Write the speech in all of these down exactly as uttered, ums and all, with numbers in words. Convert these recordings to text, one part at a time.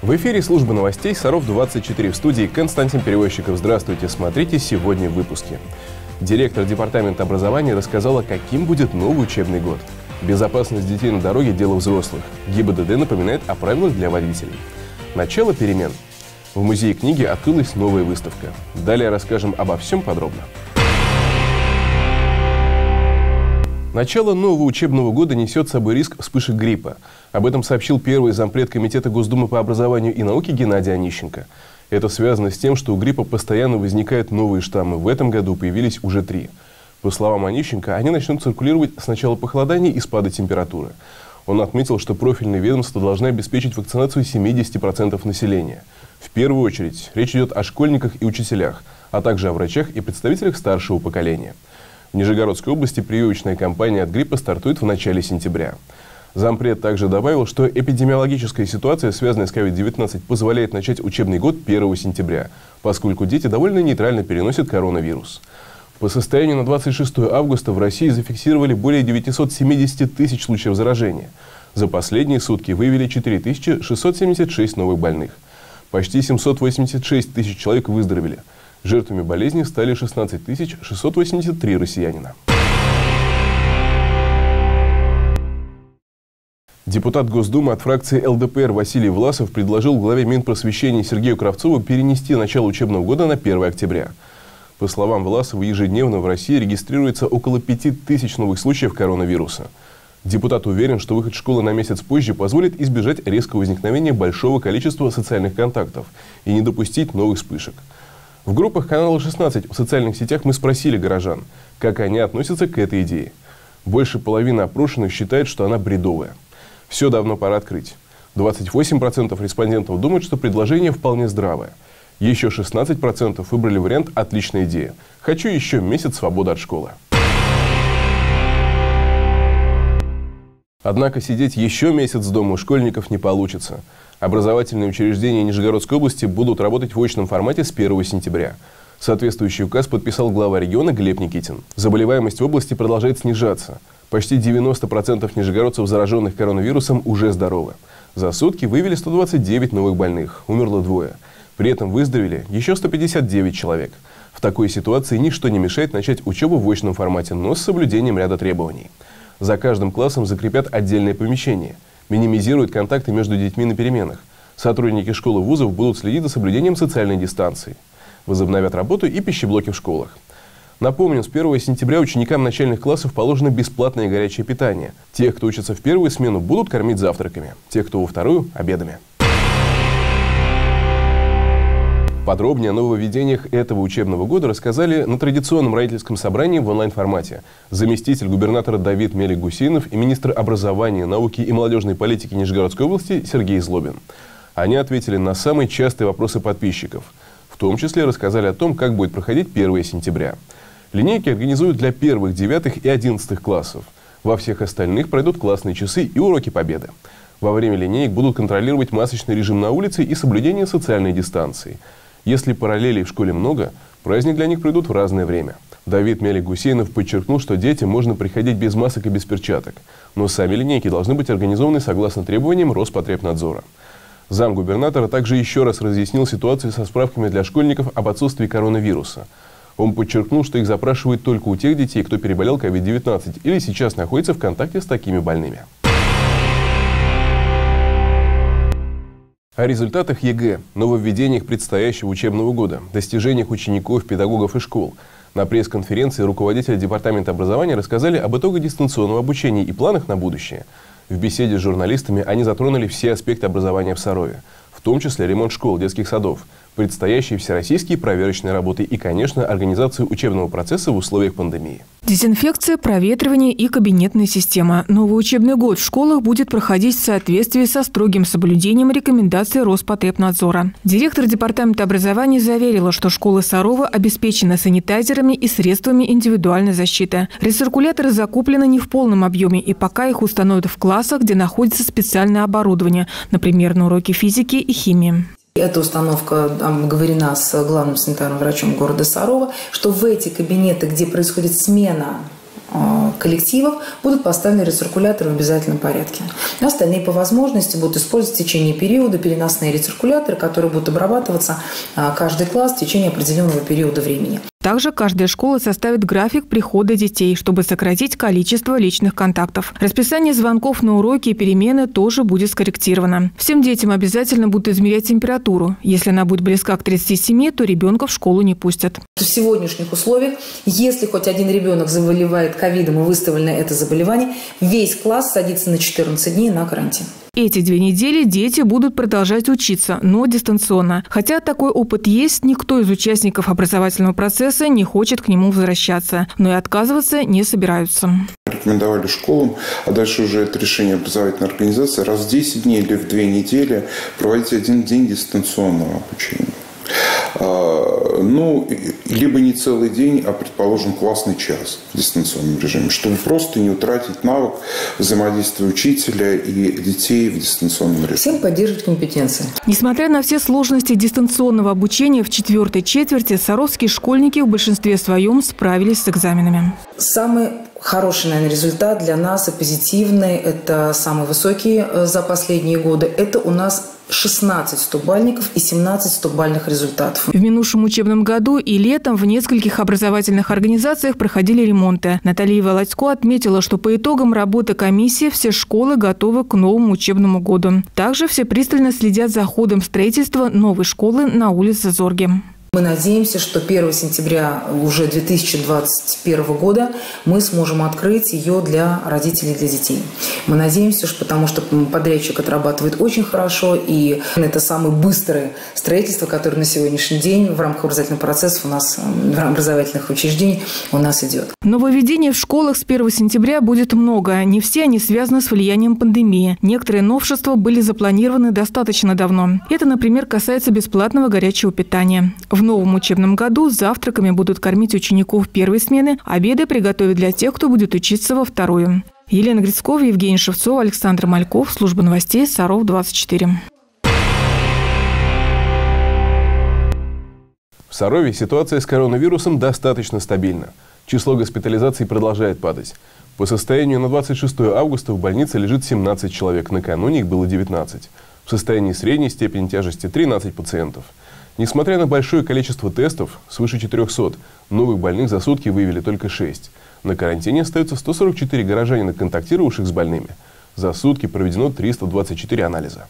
В эфире службы новостей Саров двадцать четыре. В студии Константин Перевозчиков. Здравствуйте, смотрите сегодня в выпуске. Директор департамента образования рассказала, каким будет новый учебный год. Безопасность детей на дороге – дело взрослых. ГИБДД напоминает о правилах для водителей. Начало перемен. В музее книги открылась новая выставка. Далее расскажем обо всем подробно. Начало нового учебного года несет с собой риск вспышек гриппа. Об этом сообщил первый зампред Комитета Госдумы по образованию и науке Геннадий Онищенко. Это связано с тем, что у гриппа постоянно возникают новые штаммы. В этом году появились уже три. По словам Онищенко, они начнут циркулировать с начала похолодания и спада температуры. Он отметил, что профильные ведомства должны обеспечить вакцинацию семидесяти процентов населения. В первую очередь речь идет о школьниках и учителях, а также о врачах и представителях старшего поколения. В Нижегородской области прививочная кампания от гриппа стартует в начале сентября. Зампред также добавил, что эпидемиологическая ситуация, связанная с ковид девятнадцать, позволяет начать учебный год первого сентября, поскольку дети довольно нейтрально переносят коронавирус. По состоянию на двадцать шестое августа в России зафиксировали более девятисот семидесяти тысяч случаев заражения. За последние сутки выявили четыре тысячи шестьсот семьдесят шесть новых больных. Почти семьсот восемьдесят шесть тысяч человек выздоровели. Жертвами болезни стали шестнадцать тысяч шестьсот восемьдесят три россиянина. Депутат Госдумы от фракции эл дэ пэ эр Василий Власов предложил главе Минпросвещения Сергею Кравцову перенести начало учебного года на первое октября. По словам Власова, ежедневно в России регистрируется около пяти тысяч новых случаев коронавируса. Депутат уверен, что выход школы на месяц позже позволит избежать резкого возникновения большого количества социальных контактов и не допустить новых вспышек. В группах канала шестнадцать в социальных сетях мы спросили горожан, как они относятся к этой идее. Больше половины опрошенных считает, что она бредовая. Все давно пора открыть. двадцать восемь процентов респондентов думают, что предложение вполне здравое. Еще шестнадцать процентов выбрали вариант «отличная идея». Хочу еще месяц свободы от школы. Однако сидеть еще месяц дома у школьников не получится. Образовательные учреждения Нижегородской области будут работать в очном формате с первого сентября. Соответствующий указ подписал глава региона Глеб Никитин. Заболеваемость в области продолжает снижаться. Почти девяносто процентов нижегородцев, зараженных коронавирусом, уже здоровы. За сутки выявили сто двадцать девять новых больных, умерло двое. При этом выздоровели еще сто пятьдесят девять человек. В такой ситуации ничто не мешает начать учебу в очном формате, но с соблюдением ряда требований. За каждым классом закрепят отдельное помещение. Минимизируют контакты между детьми на переменах. Сотрудники школ и вузов будут следить за соблюдением социальной дистанции. Возобновят работу и пищеблоки в школах. Напомню, с первого сентября ученикам начальных классов положено бесплатное горячее питание. Тех, кто учится в первую смену, будут кормить завтраками. Тех, кто во вторую – обедами. Подробнее о нововведениях этого учебного года рассказали на традиционном родительском собрании в онлайн-формате заместитель губернатора Давид Мелик-Гусейнов и министр образования, науки и молодежной политики Нижегородской области Сергей Злобин. Они ответили на самые частые вопросы подписчиков. В том числе рассказали о том, как будет проходить первое сентября. Линейки организуют для первых, девятых и одиннадцатых классов. Во всех остальных пройдут классные часы и уроки победы. Во время линеек будут контролировать масочный режим на улице и соблюдение социальной дистанции. Если параллелей в школе много, праздник для них пройдут в разное время. Давид Мелик-Гусейнов подчеркнул, что детям можно приходить без масок и без перчаток, но сами линейки должны быть организованы согласно требованиям Роспотребнадзора. Замгубернатора также еще раз разъяснил ситуацию со справками для школьников об отсутствии коронавируса. Он подчеркнул, что их запрашивают только у тех детей, кто переболел ковид девятнадцать или сейчас находится в контакте с такими больными. О результатах ЕГЭ, нововведениях предстоящего учебного года, достижениях учеников, педагогов и школ. На пресс-конференции руководители департамента образования рассказали об итогах дистанционного обучения и планах на будущее. В беседе с журналистами они затронули все аспекты образования в Сарове, в том числе ремонт школ, детских садов, предстоящие всероссийские проверочные работы и, конечно, организацию учебного процесса в условиях пандемии. Дезинфекция, проветривание и кабинетная система. Новый учебный год в школах будет проходить в соответствии со строгим соблюдением рекомендаций Роспотребнадзора. Директор департамента образования заверила, что школы Сарова обеспечены санитайзерами и средствами индивидуальной защиты. Рециркуляторы закуплены не в полном объеме, и пока их установят в классах, где находится специальное оборудование, например, на уроки физики и химии. Эта установка обговорена с главным санитарным врачом города Сарова, что в эти кабинеты, где происходит смена коллективов будут поставлены рециркуляторы в обязательном порядке. Остальные по возможности будут использовать в течение периода переносные рециркуляторы, которые будут обрабатываться каждый класс в течение определенного периода времени. Также каждая школа составит график прихода детей, чтобы сократить количество личных контактов. Расписание звонков на уроки и перемены тоже будет скорректировано. Всем детям обязательно будут измерять температуру. Если она будет близка к тридцати семи, то ребенка в школу не пустят. В сегодняшних условиях, если хоть один ребенок заболевает ковидом и выставлено это заболевание, весь класс садится на четырнадцать дней на карантин. Эти две недели дети будут продолжать учиться, но дистанционно. Хотя такой опыт есть, никто из участников образовательного процесса не хочет к нему возвращаться, но и отказываться не собираются. Рекомендовали школам, а дальше уже это решение образовательной организации, раз в десять дней или в две недели проводить один день дистанционного обучения. Ну, либо не целый день, а, предположим, классный час в дистанционном режиме, чтобы просто не утратить навык взаимодействия учителя и детей в дистанционном режиме. Всем поддерживать компетенции. Несмотря на все сложности дистанционного обучения, в четвертой четверти саровские школьники в большинстве своем справились с экзаменами. Самый хороший, наверное, результат для нас и позитивный, это самый высокий за последние годы, это у нас шестнадцать стобальников и семнадцать стобальных результатов. В минувшем учебном году и летом в нескольких образовательных организациях проходили ремонты. Наталья Володько отметила, что по итогам работы комиссии все школы готовы к новому учебному году. Также все пристально следят за ходом строительства новой школы на улице Зорге. Мы надеемся, что первого сентября уже две тысячи двадцать первого года мы сможем открыть ее для родителей и для детей. Мы надеемся, что, потому что подрядчик отрабатывает очень хорошо, и это самое быстрое строительство, которое на сегодняшний день в рамках образовательного процесса у нас, в образовательных учреждений у нас идет. Нововведений в школах с первого сентября будет много. Не все они связаны с влиянием пандемии. Некоторые новшества были запланированы достаточно давно. Это, например, касается бесплатного горячего питания. В новом учебном году завтраками будут кормить учеников первой смены, обеды приготовят для тех, кто будет учиться во вторую. Елена Грицкова, Евгений Шевцов, Александр Мальков. Служба новостей Саров двадцать четыре. В Сарове ситуация с коронавирусом достаточно стабильна. Число госпитализаций продолжает падать. По состоянию на двадцать шестое августа в больнице лежит семнадцать человек, накануне их было девятнадцать. В состоянии средней степени тяжести тринадцать пациентов. Несмотря на большое количество тестов, свыше четырёхсот, новых больных за сутки выявили только шесть. На карантине остаются сто сорок четыре горожанина, контактировавших с больными. За сутки проведено триста двадцать четыре анализа.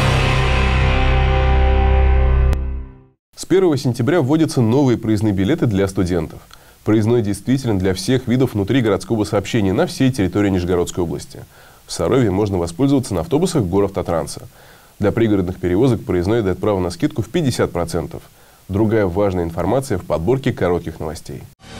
С первого сентября вводятся новые проездные билеты для студентов. Проездной действителен для всех видов внутригородского сообщения на всей территории Нижегородской области. В Сарове можно воспользоваться на автобусах Горавтотранса. Для пригородных перевозок проездной дает право на скидку в пятьдесят процентов. Другая важная информация в подборке коротких новостей.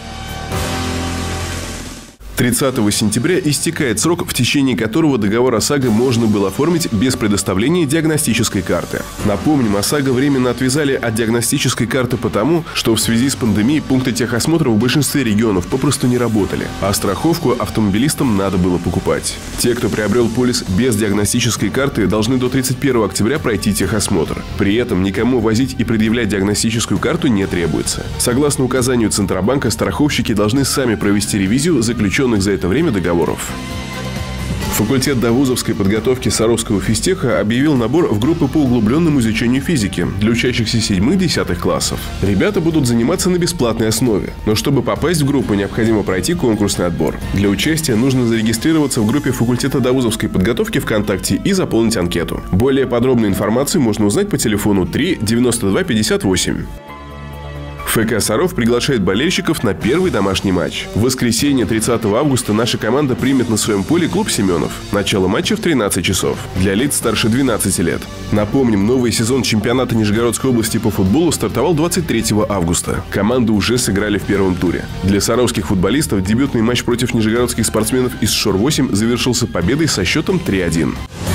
тридцатого сентября истекает срок, в течение которого договор ОСАГО можно было оформить без предоставления диагностической карты. Напомним, ОСАГО временно отвязали от диагностической карты потому, что в связи с пандемией пункты техосмотра в большинстве регионов попросту не работали, а страховку автомобилистам надо было покупать. Те, кто приобрел полис без диагностической карты, должны до тридцать первого октября пройти техосмотр. При этом никому возить и предъявлять диагностическую карту не требуется. Согласно указанию Центробанка, страховщики должны сами провести ревизию заключенных за это время договоров. Факультет довузовской подготовки Саровского физтеха объявил набор в группы по углубленному изучению физики для учащихся седьмых-десятых классов. Ребята будут заниматься на бесплатной основе, но чтобы попасть в группу, необходимо пройти конкурсный отбор. Для участия нужно зарегистрироваться в группе факультета довузовской подготовки ВКонтакте и заполнить анкету. Более подробную информацию можно узнать по телефону три девяносто два пятьдесят восемь. ФК «Саров» приглашает болельщиков на первый домашний матч. В воскресенье тридцатого августа наша команда примет на своем поле клуб «Семенов». Начало матча в тринадцать часов. Для лиц старше двенадцати лет. Напомним, новый сезон чемпионата Нижегородской области по футболу стартовал двадцать третьего августа. Команды уже сыграли в первом туре. Для саровских футболистов дебютный матч против нижегородских спортсменов из Шор восемь завершился победой со счетом три один.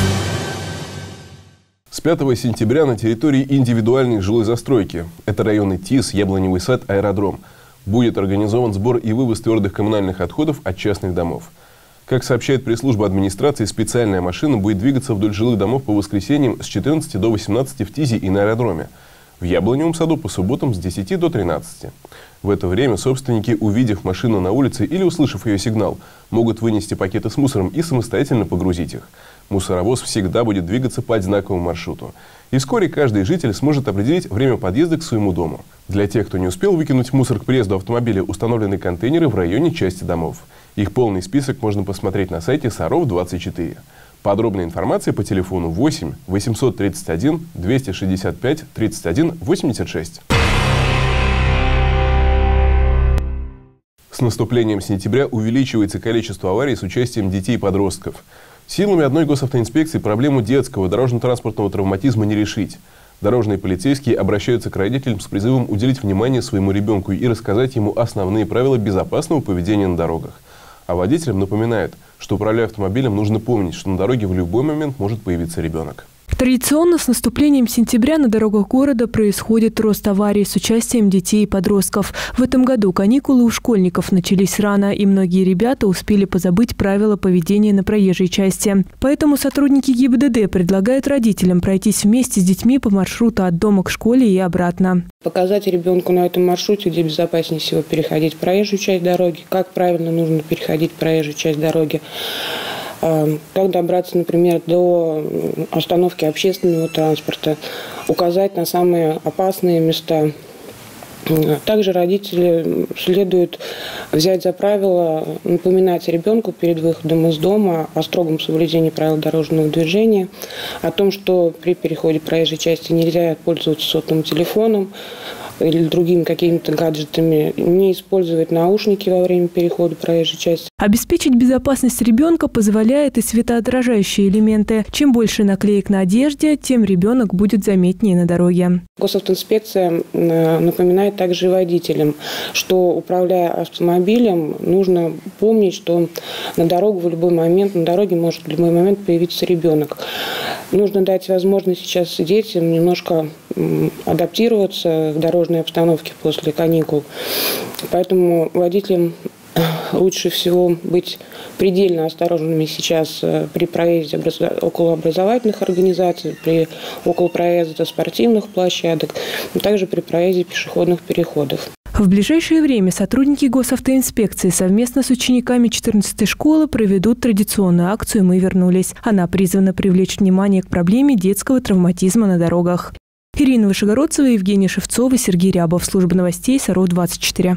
С пятого сентября на территории индивидуальной жилой застройки, это районы ТИС, Яблоневый сад, Аэродром, будет организован сбор и вывоз твердых коммунальных отходов от частных домов. Как сообщает пресс-служба администрации, специальная машина будет двигаться вдоль жилых домов по воскресеньям с четырнадцати до восемнадцати в ТИЗе и на Аэродроме. В Яблоневом саду по субботам с десяти до тринадцати. В это время собственники, увидев машину на улице или услышав ее сигнал, могут вынести пакеты с мусором и самостоятельно погрузить их. Мусоровоз всегда будет двигаться по одинаковому маршруту. И вскоре каждый житель сможет определить время подъезда к своему дому. Для тех, кто не успел выкинуть мусор к приезду автомобиля, установлены контейнеры в районе части домов. Их полный список можно посмотреть на сайте Саров двадцать четыре. Подробная информация по телефону восемь восемьсот тридцать один двести шестьдесят пять тридцать один восемьдесят шесть. С наступлением сентября увеличивается количество аварий с участием детей и подростков. Силами одной госавтоинспекции проблему детского дорожно-транспортного травматизма не решить. Дорожные полицейские обращаются к родителям с призывом уделить внимание своему ребенку и рассказать ему основные правила безопасного поведения на дорогах. А водителям напоминают, что, управляя автомобилем, нужно помнить, что на дороге в любой момент может появиться ребенок. Традиционно с наступлением сентября на дорогах города происходит рост аварий с участием детей и подростков. В этом году каникулы у школьников начались рано, и многие ребята успели позабыть правила поведения на проезжей части. Поэтому сотрудники ГИБДД предлагают родителям пройтись вместе с детьми по маршруту от дома к школе и обратно. Показать ребенку на этом маршруте, где безопаснее всего переходить проезжую часть дороги, как правильно нужно переходить проезжую часть дороги. Как добраться, например, до остановки общественного транспорта, указать на самые опасные места. Также родители следует взять за правило напоминать ребенку перед выходом из дома о строгом соблюдении правил дорожного движения, о том, что при переходе проезжей части нельзя пользоваться сотовым телефоном или другими какими-то гаджетами, не использовать наушники во время перехода проезжей части. Обеспечить безопасность ребенка позволяет и светоотражающие элементы. Чем больше наклеек на одежде, тем ребенок будет заметнее на дороге. Госавтоинспекция напоминает также и водителям, что, управляя автомобилем, нужно помнить, что на дорогу в любой момент, на дороге может в любой момент появиться ребенок. Нужно дать возможность сейчас детям немножко адаптироваться к дорожной обстановке после каникул. Поэтому водителям лучше всего быть предельно осторожными сейчас при проезде околообразовательных организаций, при около проезда спортивных площадок, а также при проезде пешеходных переходов. В ближайшее время сотрудники госавтоинспекции совместно с учениками четырнадцатой школы проведут традиционную акцию «Мы вернулись». Она призвана привлечь внимание к проблеме детского травматизма на дорогах. Ирина Вышегородцева, Евгения Шевцова, Сергей Рябов. Служба новостей Саров двадцать четыре.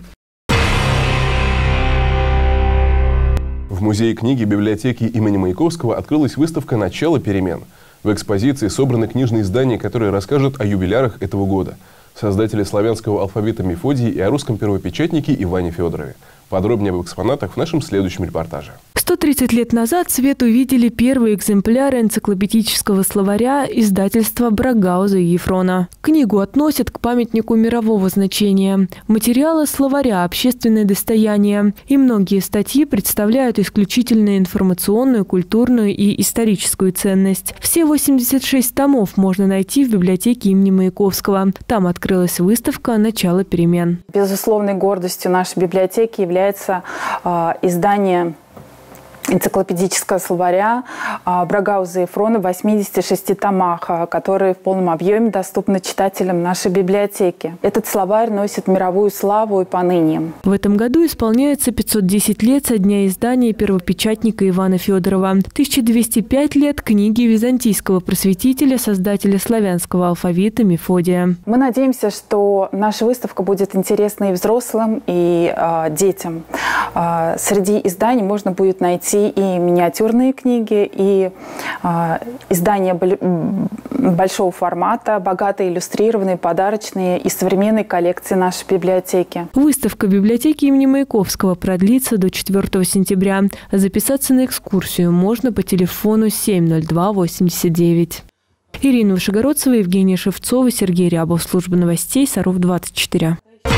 В Музее книги библиотеки имени Маяковского открылась выставка «Начало перемен». В экспозиции собраны книжные издания, которые расскажут о юбилярах этого года, создатели славянского алфавита Мефодии и о русском первопечатнике Иване Федорове. Подробнее об экспонатах в нашем следующем репортаже. сто тридцать лет назад свет увидели первые экземпляры энциклопедического словаря издательства Брагауза и Ефрона. Книгу относят к памятнику мирового значения. Материалы словаря – общественное достояние. И многие статьи представляют исключительно информационную, культурную и историческую ценность. Все восемьдесят шесть томов можно найти в библиотеке имени Маяковского. Там открылась выставка «Начало перемен». Безусловной гордостью нашей библиотеки является э, издание энциклопедического словаря Брагауза и Ефрона в восьмидесяти шести томах, которые в полном объеме доступны читателям нашей библиотеки. Этот словарь носит мировую славу и поныне. В этом году исполняется пятьсот десять лет со дня издания первопечатника Ивана Федорова, тысяча двести пять лет книги византийского просветителя, создателя славянского алфавита Мефодия. Мы надеемся, что наша выставка будет интересна и взрослым, и э, детям. Э, среди изданий можно будет найти и миниатюрные книги, и э, издания большого формата, богато иллюстрированные, подарочные и современные коллекции нашей библиотеки. Выставка библиотеки имени Маяковского продлится до четвёртого сентября. Записаться на экскурсию можно по телефону семь ноль два восемьдесят девять. Ирина Вышегородцева, Евгения Шевцова, Сергей Рябов. Служба новостей Саров двадцать четыре.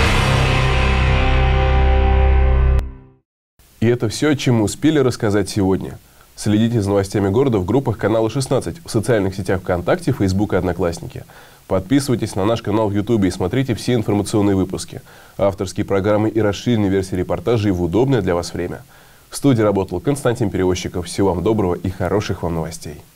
И это все, о чем мы успели рассказать сегодня. Следите за новостями города в группах канала шестнадцать, в социальных сетях ВКонтакте, Фейсбук и Одноклассники. Подписывайтесь на наш канал в Ютубе и смотрите все информационные выпуски, авторские программы и расширенные версии репортажей в удобное для вас время. В студии работал Константин Перевозчиков. Всего вам доброго и хороших вам новостей.